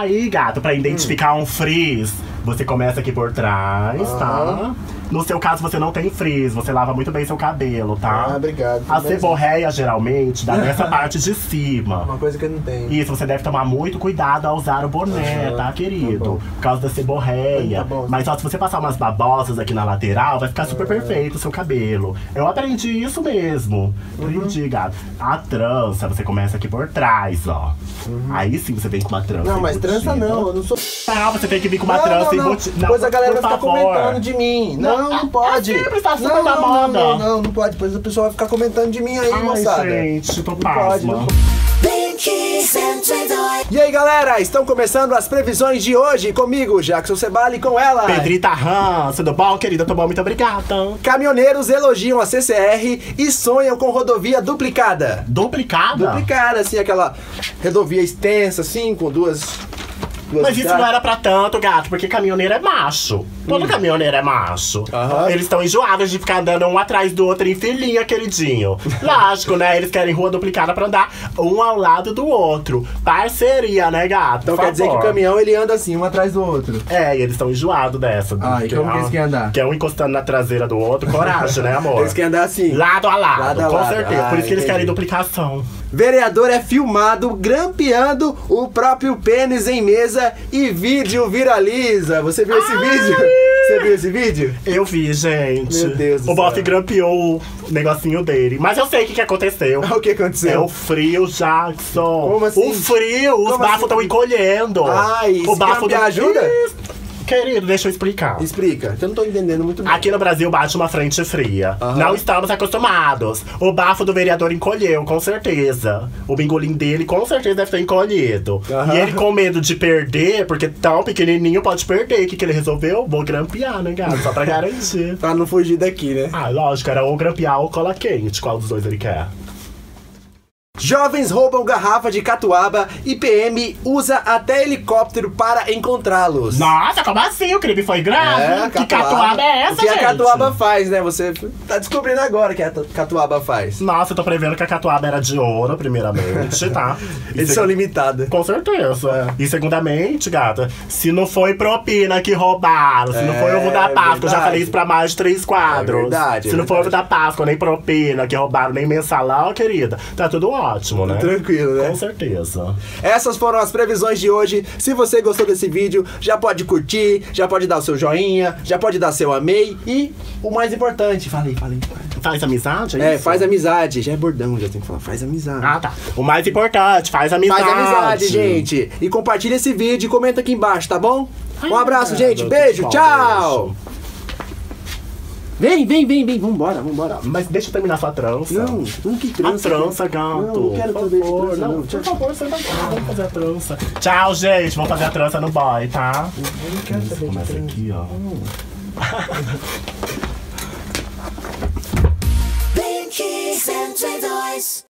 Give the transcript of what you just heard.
Aí, gato, pra identificar um frizz, você começa aqui por trás, tá? No seu caso, você não tem frizz, você lava muito bem seu cabelo, tá? Ah, obrigado. A seborréia, geralmente, dá nessa parte de cima. Uma coisa que eu não tenho. Isso, você deve tomar muito cuidado ao usar o boné, tá, querido? Tá por causa da seborréia. Tá bom. Mas ó, se você passar umas babosas aqui na lateral, vai ficar super perfeito o seu cabelo. Eu aprendi isso mesmo. Aprendi, gato. A trança, você começa aqui por trás, ó. Aí sim você vem com uma trança. Não, mas embutida. trança não, eu não sou. Não, você tem que vir com uma trança embutida. Depois a galera vai por ficar favor. comentando de mim. Não pode. Sempre está super da moda. Não pode. Depois a pessoa vai ficar comentando de mim aí, Ai, moçada. gente, tô Não pode, pasma. não E aí, galera, estão começando as previsões de hoje comigo, Jackson Cebali, e com ela. Pedrita Han, tudo bom, querida? Tô bom, muito obrigada. Caminhoneiros elogiam a CCR e sonham com rodovia duplicada. Duplicada? Duplicada, assim, aquela rodovia extensa, assim, com duas Mas isso não era pra tanto, gato, porque caminhoneiro é macho. Todo caminhoneiro é macho. Eles estão enjoados de ficar andando um atrás do outro em filinha, queridinho. Lógico, né? Eles querem rua duplicada pra andar um ao lado do outro. Parceria, né, gato? Então Por quer dizer que o favor. caminhão, ele anda assim, um atrás do outro. É, e eles estão enjoados dessa. Ah, e como que eles querem andar? Que é um encostando na traseira do outro. Coragem, né, amor? Eles querem andar assim. Lado a lado, Lado a com lado. certeza. Por Ah, isso que eles entendi. querem duplicação. Vereador é filmado grampeando o próprio pênis em mesa e vídeo viraliza. Você viu esse vídeo? Você viu esse vídeo? Eu vi, gente. Meu Deus do O Boff céu. grampeou o negocinho dele. Mas eu sei o que aconteceu. O que aconteceu? É o frio, Jackson. Como assim? O frio, os Como bafos assim? estão encolhendo. Ai, o se bafo grampear ajuda? Querido, deixa eu explicar. Explica, que eu não tô entendendo muito bem. Aqui no Brasil bate uma frente fria. Não estamos acostumados. O bafo do vereador encolheu, com certeza. O bingolim dele com certeza deve ter encolhido. E ele com medo de perder, porque tão pequenininho pode perder. O que ele resolveu? Vou grampear, né, gato? Só pra garantir. Pra não fugir daqui, né? Ah, lógico, era ou grampear ou cola quente. Qual dos dois ele quer? Jovens roubam garrafa de catuaba e PM usa até helicóptero para encontrá-los. Nossa, como assim? O crime foi grave? Que catuaba é essa, O que gente? a catuaba faz, né? Você tá descobrindo agora o que a catuaba faz. Nossa, eu tô prevendo que a catuaba era de ouro, primeiramente, tá? Edição limitada. Com certeza. E segundamente, gata, se não foi propina que roubaram, se não foi ovo da Páscoa, eu já verdade. falei isso pra mais de 3 quadros. É verdade, se não foi ovo da Páscoa, nem propina que roubaram, nem mensalão, querida, tá tudo ótimo, né? Tranquilo, né? Com certeza. Essas foram as previsões de hoje. Se você gostou desse vídeo, já pode curtir, já pode dar o seu joinha, já pode dar seu amei e o mais importante, falei. Faz amizade, é isso? Faz amizade. Já é bordão, já tem que falar, faz amizade. Ah, tá. O mais importante, faz amizade. Faz amizade, gente. E compartilha esse vídeo e comenta aqui embaixo, tá bom? Um abraço, Ai, gente. obrigado. Beijo, Bom, tchau. Vem. Vambora. Mas deixa eu terminar sua trança. Não, que trança. A trança, gato. Não quero Por saber de favor, trança, não. Por favor, você vai vamos fazer a trança. Tchau, gente. Vamos fazer a trança no boy, tá? Eu não quero saber de Começa trança. aqui, ó. Bem que 102